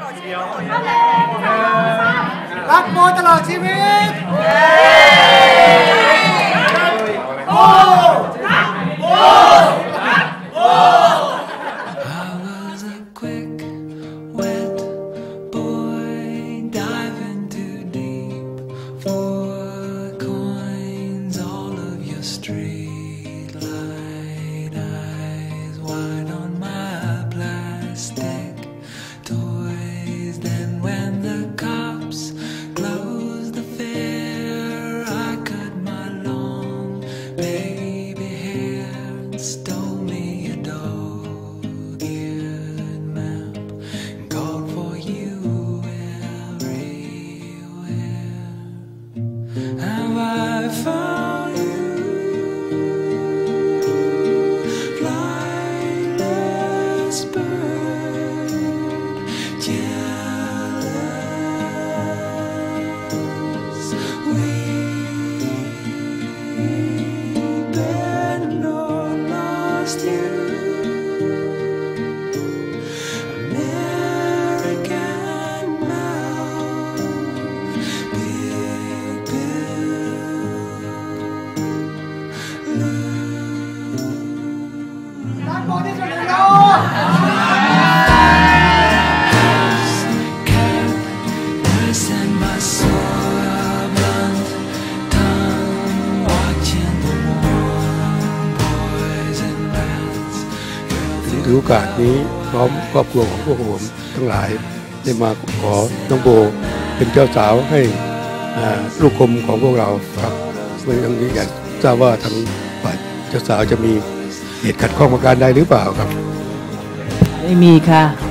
รักโมตลอดชีวิตโมรักโมรักโมถือโอกาสนี้พร้อมครอบครัวของพวกผมทั้งหลายได้มาขอน้องโบเป็นเจ้าสาวให้ลูกกลมของพวกเราครับเมื่อนี้อยากทราบว่าทางฝ่ายเจ้าสาวจะมีเหตุขัดข้องประการใดหรือเปล่าครับไม่มีค่ะ